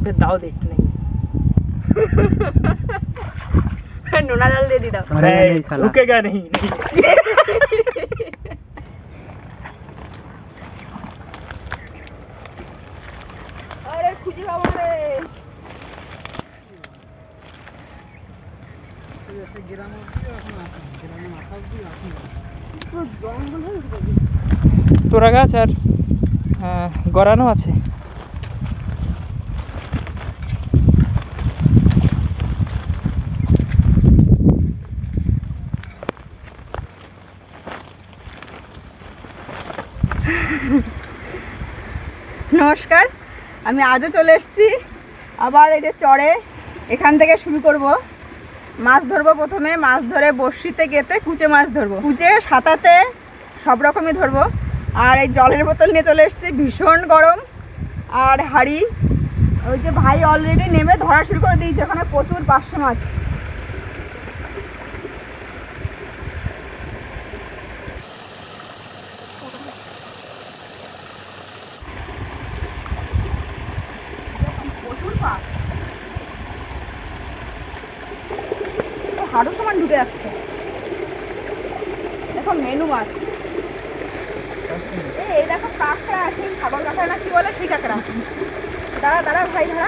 फिर दाव दे इतने नूना डाल दे दी दाव रुकेगा नहीं अरे खुजी बाबू रे তোরা গাছ আর গড়ানো আছে। নমস্কার, আমি আজও চলে এসেছি আবার এই যে চরে। এখান থেকে শুরু করব মাছ ধরবো। প্রথমে মাছ ধরে বড়শিতে গেতে কুচে মাছ ধরবো, কুচে সাঁতাতে সব রকমই ধরবো। আর এই জলের বোতল নিয়ে চলে এসেছি, ভীষণ গরম। আর হাঁড়ি, ওই যে ভাই অলরেডি নেমে ধরা শুরু করে দিয়েছে, ওখানে প্রচুর পার্শে মাছ। হাড়ু সমান ঢুকে যাচ্ছে। দেখো মেনু মাছ, এই দেখো কাঁকড়া আছে, সাগর কাঁকড়া না কি বলে সেই কাঁকড়া। দাঁড়া দাঁড়া ভাই, ধরা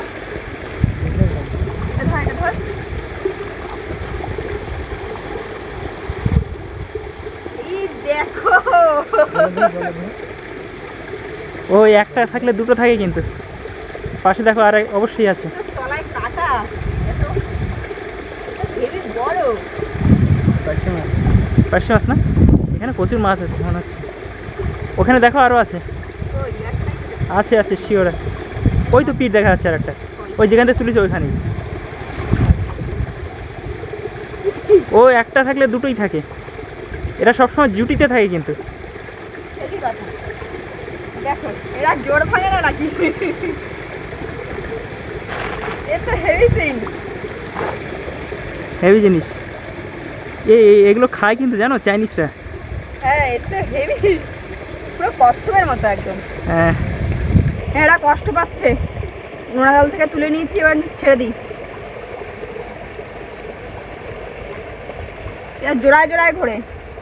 ধর। এই দেখো, ওই একটা থাকলে দুটো থাকে, কিন্তু পাশে দেখো আর অবশ্যই আছে। তলায় কাটা, এত হেভি বড় পার্শে মাছ না? এখানে প্রচুর মাছ আছে মনে হচ্ছে। ওখানে দেখো আরো আছে, আছে আছে শিওর আছে। ওই তো পিঠ দেখা যাচ্ছে আর একটা, ওই যেখান থেকে তুলেছে ওইখানেই। ও একটা থাকলে দুটোই থাকে, এরা সবসময় জুটিতে থাকে কিন্তু। দেখো এরা জোর ভাঙে না নাকি? এ তো হেভি সিন, হেভি জিনিস। এগুলো খায় কিন্তু, জানো, চাইনিজরা। হ্যাঁ এ তো হেভি, পুরো কচ্ছপের মতো একদম। হ্যাঁ, এরা কষ্ট পাচ্ছে। নোনা জল থেকে তুলে নিয়েছি, এবার ছেড়ে দিই। এরা জোড়ায় জোড়ায় ঘোরে।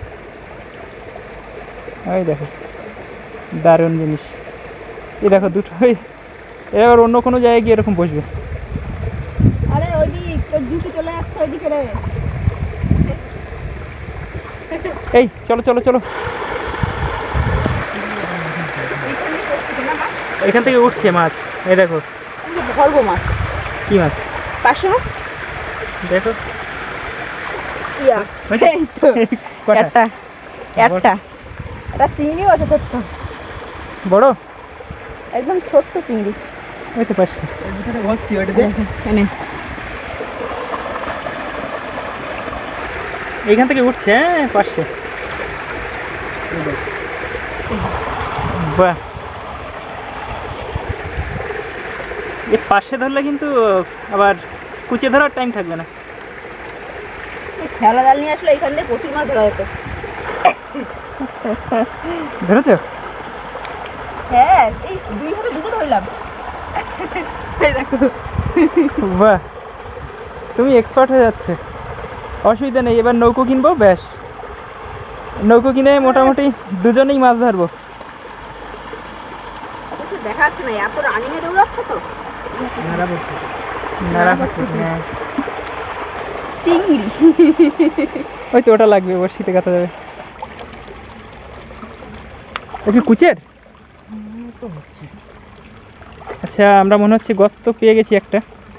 ওই দেখো দারুণ জিনিস। এই দেখো দুটোই, এবার অন্য কোনো জায়গায় গিয়ে এরকম বসবে। আরে ওইদিক তোর জুটি চলে যাচ্ছে ওইদিকে রে। এই চলো চলো চলো, এখান থেকে উঠছে মাছ। এই দেখো ধরবো মাছ। কি মাছ? পার্শে মাছ দেখো। ইয়া, এই তো কটা? একটা এটা চিংড়িও আছে, ছোট্ট বড়, একদম ছোট্ট চিংড়ি। ওই তো পাশে এনে এইখান থেকে উঠছে। হ্যাঁ পাশে, বাহ। এর পাশে ধরলে কিন্তু আবার কুচে ধরার টাইম থাকবে না। খেলা জাল নিয়ে আসলে এখান থেকে প্রচুর মাছ ধরা যেত। ধরেছো? হ্যাঁ, এই দুই হাতে দুটো ধরলাম। এই দেখো, বাহ, তুমি এক্সপার্ট হয়ে যাচ্ছে। অসুবিধা নেই, এবার নৌকো কিনবো, ব্যাস। নৌকো কিনে মোটামুটি দুজনেই মাছ ধরবো। দেখা যাচ্ছে না, এত রানিংয়ে দৌড়াচ্ছে তো। চিংড়ি, ওই তো ওটা লাগবে, বড়শিতে কাটা যাবে। ওকে কুচের? আচ্ছা, আমরা মনে হচ্ছে গর্ত পেয়ে গেছি একটা।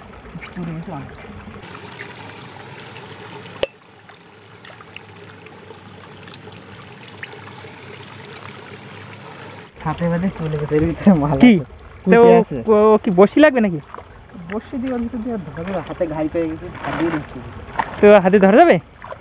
হাতে বাঁধে চলে গেছে, এর ভিতরে মাল কি আছে। ও কি বড়শি লাগবে নাকি? বর্ষি দিয়ে ওর ভিতর দিয়ে ধরা যাবে, হাতে ঘাই পেয়ে গেছে, হাত দিয়ে ঢুকছে। তো হাতে ধরা যাবে?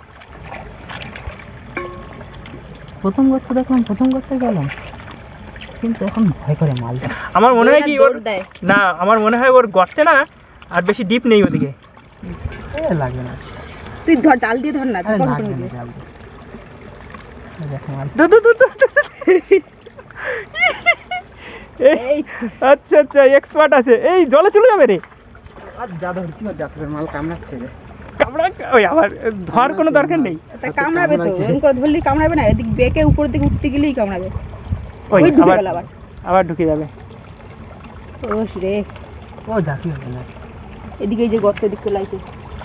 প্রথম গর্ত দেখলাম, প্রথম গর্তে গেলাম, কিন্তু এখন ভয় করে মাল। আমার মনে হয় কি ওর, দৌড় দেয়। না আমার মনে হয় ওর গর্তে না আর বেশি ডিপ নেই ওদিকে। লাগবে না, তুই ধর, জাল দিয়ে ধর না। লাগবে না, জাল দিয়ে। দেখো মাল। এই আচ্ছা আচ্ছা এক্সপার্ট আছে। এই জলে চলে যাবে রে। আর যা ধরছি না যাত্রার মাল কামড়াচ্ছে রে। কামড়া ওই আবার ধর কোনো দরকার নেই। তা কামড়াবে তো, এরকম করে ধরলেই কামড়াবে না, এদিক বেঁকে উপরের দিকে উঠতে গেলেই কামড়াবে। ওই ওই ঢুকে আবার গেল আবার। আবার ঢুকে যাবে। ওস রে, ও ঝাঁকি হবে না। এদিকে এই যে গর্ত এদিক চলে আইছে।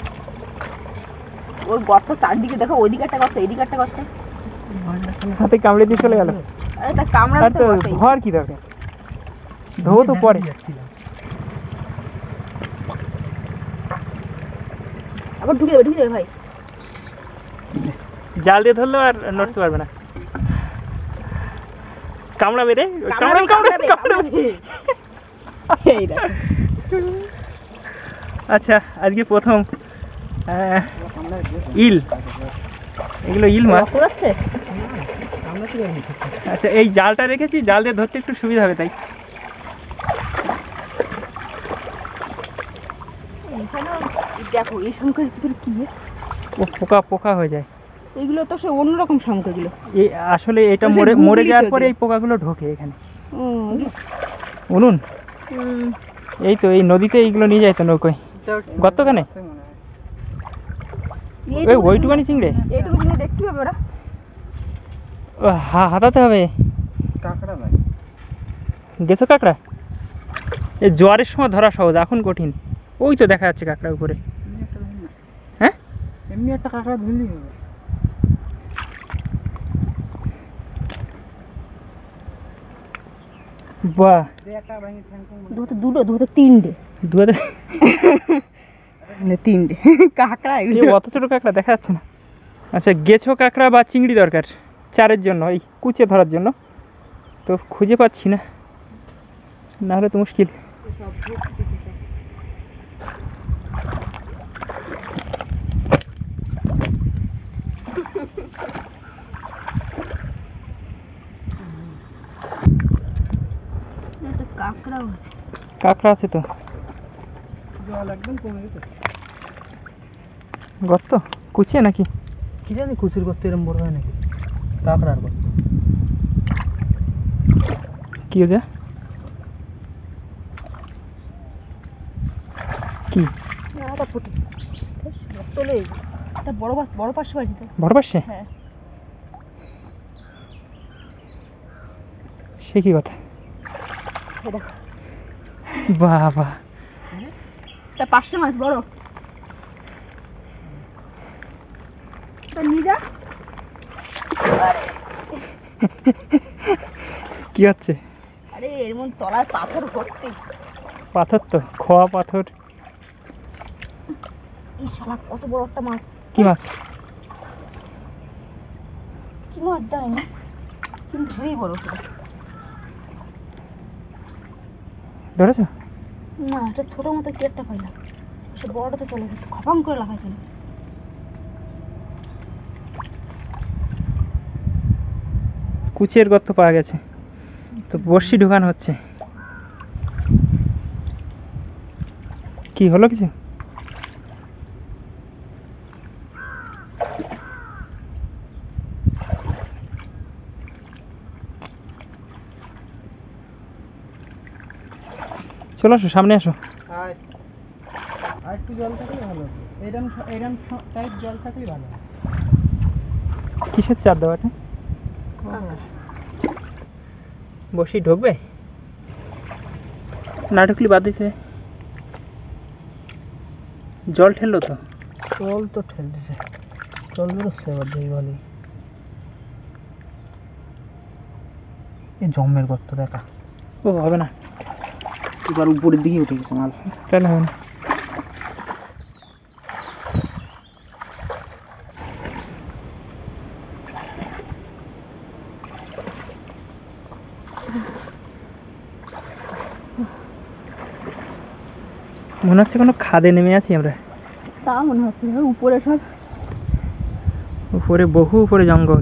ওর গর্ত চারদিকে দেখো, ওইদিকে একটা গর্ত, এদিকে একটা গর্ত। হাতে কামড়ে দিয়ে চলে গেল। আরে তা কামড়াবে আর তো তো বটেই। ধর কি দরকার, ধোবো তো পরে। আবার ঢুকে যাবে, ঢুকে যাবে ভাই। জাল দিয়ে ধরলেও আর নড়তে পারবে না। কামড়াবে রে, কামড়াবে কামড়াবে কামড়াবে। এই দেখো, আচ্ছা আজকে প্রথম ইল, এগুলো ইল মাছ। রক্ত যাচ্ছে। আচ্ছা এই জালটা রেখেছি, জাল দিয়ে ধরতে একটু সুবিধা হবে তাই। এইখানেও দেখো এই শঙ্করের ভিতরে কি রে? ও পোকা পোকা হয়ে যায়। এগুলো তো সে অন্যরকম শঙ্খ এগুলো। এই আসলে এটা তো সে মরে মরে গুগলি যাওয়ার তো পরে এগুলো। এই পোকাগুলো ঢোকে এখানে। এগুলো- উনুন, হুম, এই তো এই নদীতে এইগুলো নিয়ে যায় তো নৌকোয়। গর্তখানে? ওই ওইটুকানি চিংড়ে এইটুকু জিনিস দেখতে হবে ওরা। ও হাতাতে হবে। কাঁকড়া ভাই। গেছো কাঁকড়া? এই জোয়ারের সময় ধরা সহজ, এখন কঠিন। ওই তো দেখা যাচ্ছে কাঁকড়া উপরে। হ্যাঁ এমনি একটা কাঁকড়া ধরলেই হবে। বাহ, দুটো দুটো দুটো তিনটে, দুয়ারে মানে তিনটে কাঁকড়া এই এগুলো। অত ছোট কাঁকড়া দেখা যাচ্ছে না। আচ্ছা গেছো কাঁকড়া বা চিংড়ি দরকার চারের জন্য, এই কুচে ধরার জন্য, তো খুঁজে পাচ্ছি না, না হলে তো মুশকিল। একটা কাঁকড়াও আছে। কাঁকড়া আছে তো, জল একদম কমে গেছে। গর্ত কুচিয়ে নাকি? কি জানি কুচুর করতে এরকম বড় হয় নাকি? কাঁকড়ার গর্ত। কি হয়েছে? কি একটা ফুটে চলে একটা বড় মাছ, বড় পাশ পাইছি তো। বড় পাশে? হ্যাঁ, সে কি কথা? এই দেখো বাবা, একটা পাশে মাছ বড়। তা নিয়ে যা। কি হচ্ছে? আরে এর মধ্যে তলায় পাথর ভর্তি। পাথর তো, খোয়া পাথর। এই শালা কত বড় একটা মাছ। কি মাছ? কি মাছ জানি না, কিন্তু হেবি বড় সেটা। ধরেছো? না, এটা ছোট মতো কি একটা পাইলাম, সে বড়টাতে চলে গেছে, খপাং করে লাগাই চলে। কুচের গর্ত পাওয়া গেছে, তো বড়শি ঢোকানো হচ্ছে। কি হলো কিছু? চলে আসো, সামনে আসো। আর আর একটু জল থাকলে ভালো হতো। এরম এরম টাইপ জল থাকলে ভালো হয়। কিসের চার দেওয়াটা? বসি ঢুকবে না, ঢুকলি বাদ দিতে। জল ঠেললো তো। জল তো ঠেলতেছে, জল বেরোচ্ছে এবার দেখি ভালোই। এই জমের গর্ত দেখা, ও হবে না, এবার উপরের দিকে উঠে গেছে মাল। তাহলে হবে না। মনে হচ্ছে কোনো খাদে নেমে আছি আমরা। তা মনে হচ্ছে উপরে সব। উপরে বহু উপরে জঙ্গল।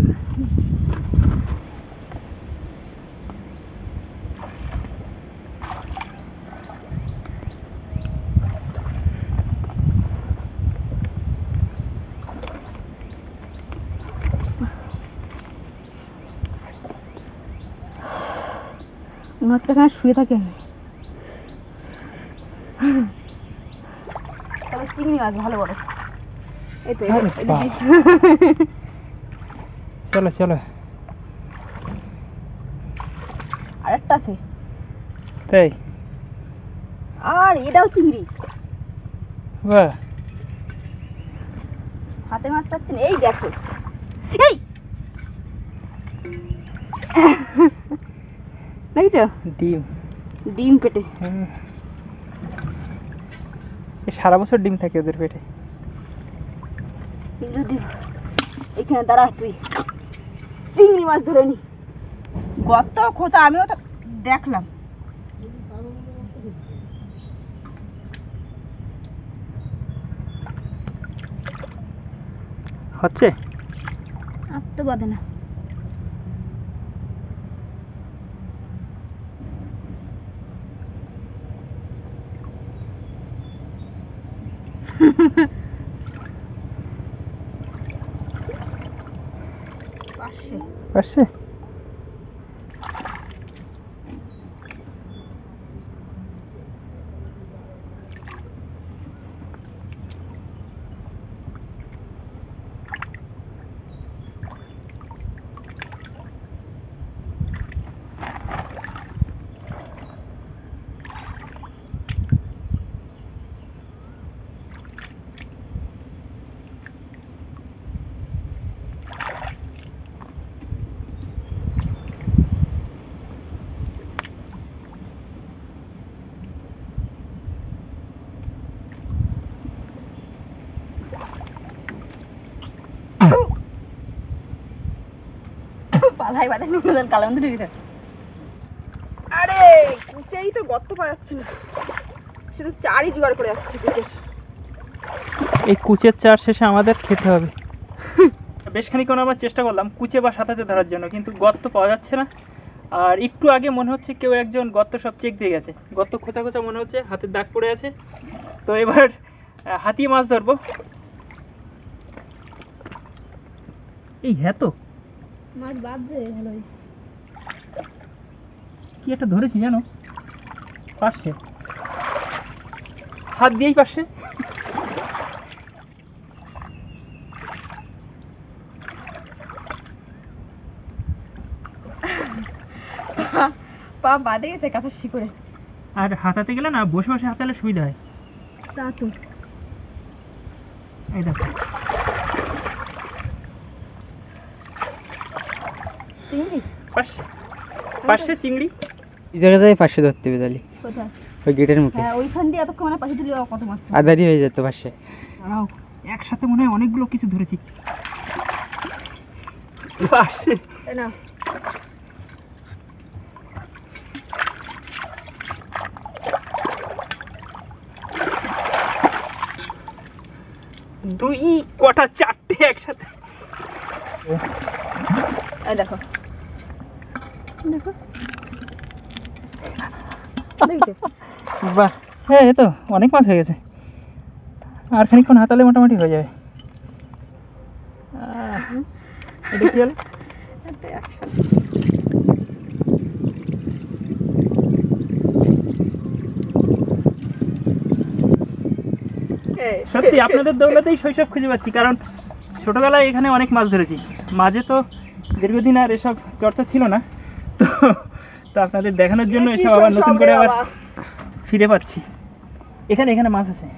মনে হচ্ছে এখানে শুয়ে থাকে। তবে চিংড়ি মাছ ভালো বড়। এই তো আরে বাহ। চলো চলো। আরেকটা আছে। তাই? আর এটাও চিংড়ি। বাহ। হাতে মাছ পাচ্ছেন, এই দেখো। এই দেখছো ডিম। ডিম পেটে। সারা বছর ডিম থাকে ওদের পেটে। এখানে দাঁড়া, তুই চিংড়ি মাছ ধরে নি। গর্ত খোঁচা আমিও তো দেখলাম। হচ্ছে? আর তো বাদে না। পারছে? পালাই বাদে নুন কালো মতো ঢুকে থাকে। আরে কুচেই তো গর্ত পাওয়া যাচ্ছে না, শুধু চারই জোগাড় করে যাচ্ছে কুচের। এই কুচের চার শেষে আমাদের খেতে হবে। বেশ খানিক্ষণ আমরা চেষ্টা করলাম কুচে বা সাঁতাতে ধরার জন্য, কিন্তু গর্ত পাওয়া যাচ্ছে না। আর একটু আগে মনে হচ্ছে কেউ একজন গর্ত সব চেক দিয়ে গেছে, গর্ত খোঁচা খোঁচা মনে হচ্ছে, হাতের দাগ পড়ে আছে। তো এবার হাতিয়ে মাছ ধরবো। এই হ্যাঁ তো মাছ বাদ দে, ভালোই কি একটা ধরেছি জানো, পারছে, হাত দিয়েই পারছে। পা বাদে গেছে কাঁথার শিকড়ে। আর হাতাতে গেলে না বসে বসে হাতালে সুবিধা হয়। তা তো এই দেখো চিংড়ি পারছে, পারছে চিংড়ি। এই জায়গাটায় পাশে ধরতে হবে তাহলে, কোথায়? ওই গেটের মুখে। হ্যাঁ ওইখান দিয়ে এতক্ষণ মানে পাশে দিলে কত মাছ পাবো। আদারি হয়ে যেত পাশে। দাঁড়াও, একসাথে মনে হয় অনেকগুলো কিছু ধরেছি। পারছে। তাই না? দুই কটা চারটে একসাথে। এই দেখো দেখো দেখছো? বাহ, হ্যাঁ এই তো অনেক মাছ হয়ে গেছে। আর খানিকক্ষণ হাতালে মোটামুটি হয়ে যাবে। এটা কি হলো? একটা একসাথে। সত্যি আপনাদের দৌলতেই শৈশব খুঁজে পাচ্ছি, কারণ ছোটবেলায় এখানে অনেক মাছ ধরেছি। মাঝে তো দীর্ঘদিন আর এসব চর্চা ছিল না, তো তো আপনাদের দেখানোর জন্য এসব আবার নতুন করে আবার ফিরে পাচ্ছি। এখানে এখানে মাছ আছে।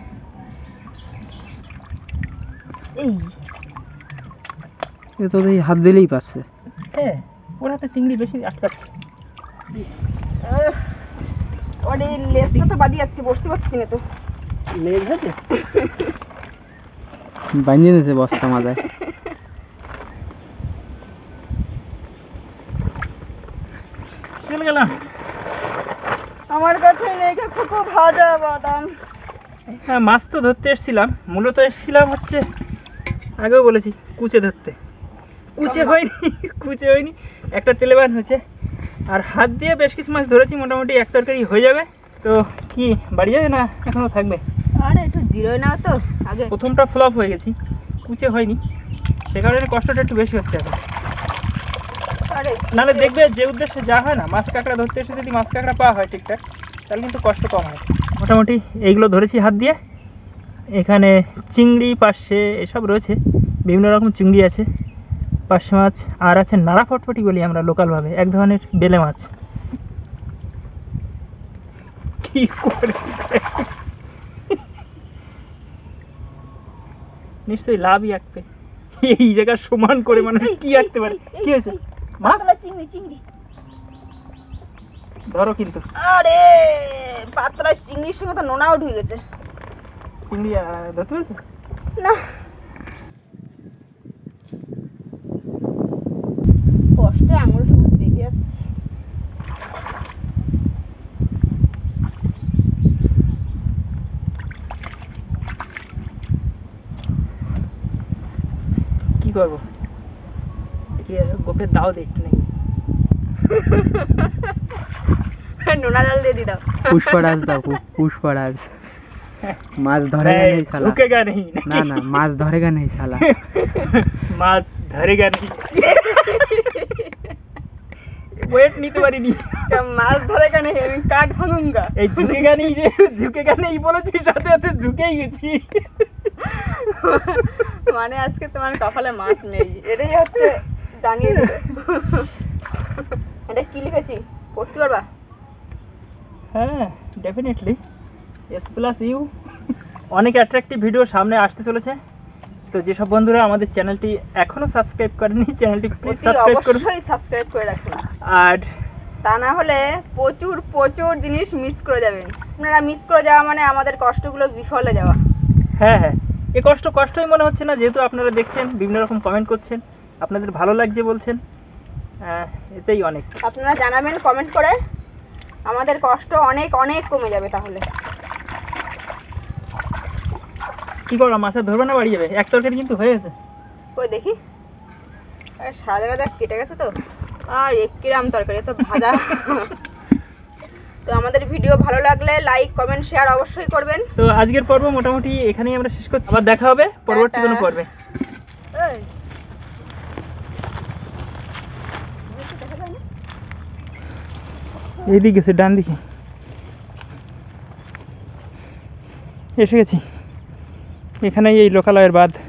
এই এ তো দেখি হাত দিলেই পারছে। হ্যাঁ, ওর হাতে চিংড়ি বেশি আটকাচ্ছে। ওর এই লেজটা তো বাদি যাচ্ছে, বসতে পারছি না তো। লেজ আছে, বানিয়ে নিয়েছে বস্তা মাথায়। চলে গেলাম। আমার কাছে রেখে খুব ভাজা বাদাম। হ্যাঁ, মাছ তো ধরতে এসেছিলাম, মূলত এসেছিলাম হচ্ছে আগেও বলেছি কুচে ধরতে। কুচে হয়নি, কুচে হয়নি, একটা তেলেবান হয়েছে। আর হাত দিয়ে বেশ কিছু মাছ ধরেছি, মোটামুটি এক তরকারি হয়ে যাবে। তো কি বাড়ি যাবে না এখনো থাকবে? আরে একটু জিরোয় নাও তো আগে। প্রথমটা ফ্লপ হয়ে গেছি, কুচে হয়নি, সে কারণে কষ্টটা একটু বেশি হচ্ছে এখন। আরে নাহলে দেখবে যে উদ্দেশ্যে যা হয় না, মাছ কাঁকড়া ধরতে এসে যদি মাছ কাঁকড়া পাওয়া হয় ঠিকঠাক, তাহলে কিন্তু কষ্ট কম হয়। মোটামুটি এইগুলো ধরেছি হাত দিয়ে। এখানে চিংড়ি, পার্শে এসব রয়েছে, বিভিন্ন রকম চিংড়ি আছে, পার্শে মাছ, আর আছে নাড়া ফটফটি বলি আমরা লোকালভাবে, এক ধরনের বেলে মাছ। কি করে নিশ্চয়ই লাভই আঁকবে এই জায়গা সমান করে, মানুষ কি আঁকতে পারে। কি হয়েছে? মাছ? চিংড়ি চিংড়ি। ধরো কিন্তু আরে পাতলা চিংড়ির সঙ্গে তো নোনাও ঢুকে গেছে। চিংড়ি ধরতে পেরেছো? না, কষ্টে আঙুলটুকু বেঁকে যাচ্ছে। কি করবো, গোপের দাও দে একটু নাকি। নোনা জল দিয়ে দাও। পুষ্পরাজ দাও, পুষ্পরাজ। মাছ ধরেগা নেই শালা। ঝুঁকেগা নেই। না না, মাছ ধরেগা নেই শালা। মাছ ধরেগা নেই। ওয়েট নিতে পারিনি। মাছ ধরেগা নেই, আমি কাঠ ভাঙুঙ্গা। এই ঝুঁকেগা নেই যে, ঝুঁকেগা নেই বলেছি, সাথে সাথে ঝুঁকেই গেছি। মানে আজকে তোমার কপালে মাছ নেই, এটাই হচ্ছে জানিয়ে দিবে। এটা কি লিখেছি পড়তে পারবা? হ্যাঁ ডেফিনেটলি, S+U। অনেক অ্যাট্রাকটিভ ভিডিও সামনে আসতে চলেছে, তো যেসব বন্ধুরা আমাদের চ্যানেলটি এখনো সাবস্ক্রাইব করেনি, চ্যানেলটি প্লিজ সাবস্ক্রাইব করুন। অবশ্যই সাবস্ক্রাইব করে রাখুন, আর তা না হলে প্রচুর প্রচুর জিনিস মিস করে যাবেন। আপনারা মিস করে যাওয়া মানে আমাদের কষ্টগুলো বিফলে যাওয়া। হ্যাঁ হ্যাঁ, এ কষ্টই মনে হচ্ছে না, যেহেতু আপনারা দেখছেন, বিভিন্ন রকম কমেন্ট করছেন, আপনাদের ভালো লাগছে বলছেন, এতেই অনেক। আপনারা জানাবেন কমেন্ট করে, আমাদের কষ্ট অনেক অনেক কমে যাবে। তাহলে কি করবো, মাছে ধরবে না বাড়ি যাবে? এক তরকারি কিন্তু হয়ে গেছে। কই দেখি, সারা জায়গা কেটে গেছে তো, আর এক কিরাম তরকারি তো ভাজা। তো আমাদের ভিডিও ভালো লাগলে লাইক কমেন্ট শেয়ার অবশ্যই করবেন। তো আজকের পর্ব মোটামুটি এখানেই আমরা শেষ করছি, আবার দেখা হবে পরবর্তী কোনো পর্বে। এইদিকে গেছে, ডান দিকে এসে গেছি। এখানেই এই লোকালয়ের বাঁধ।